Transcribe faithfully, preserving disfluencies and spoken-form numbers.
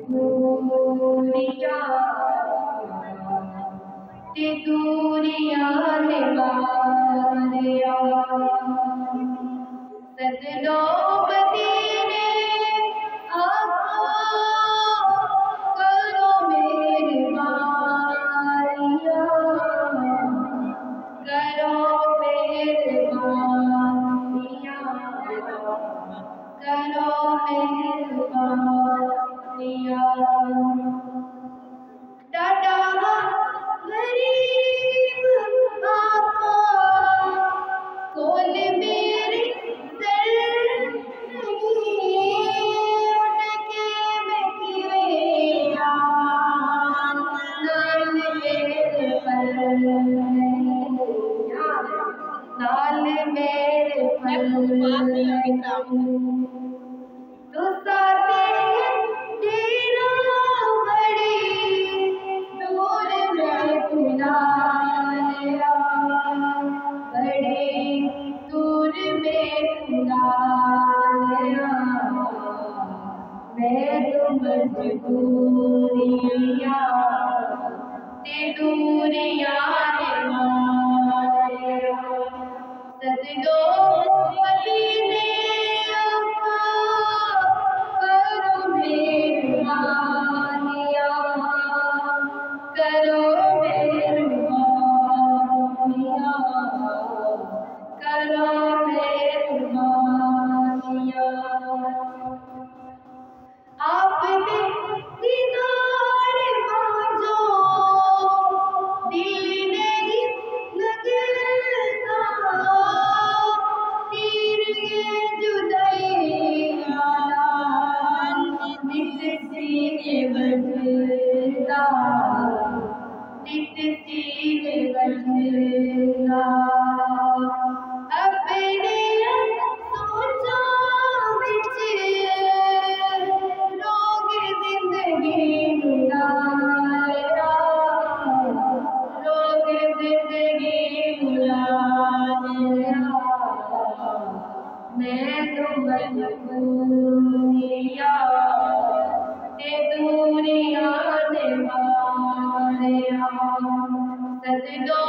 मजबूरियां ते दूरियां ने मारिया सजनो मदीने आका करो मेरे मारिया करो मेरे मारिया करो मेरे मारिया डाडा गरीब आका कोल मेरे दर नहीं उनके मैं किया नाल मेरे पल नाल मेरे पल तो साथे तेरा बड़ी दूर में खुदाया बड़ी दूर में खुदाया मैं तो मजबूरियां ते दूरियां ने मारिया सजनो मदीने आका करो मेरे मानिया करो मेरे मानिया करो मेरे मानिया आपने दीदार मांगो दिल नहीं लगता तीर ये जुदाइयां नित सीने बजता नित सीने बजता अपने सोचा विच रोग जिंदगी बुलाया रोग जिंदगी बुलाया मैं तो मजबूरियां ते दूरियां ने मारिया सजनो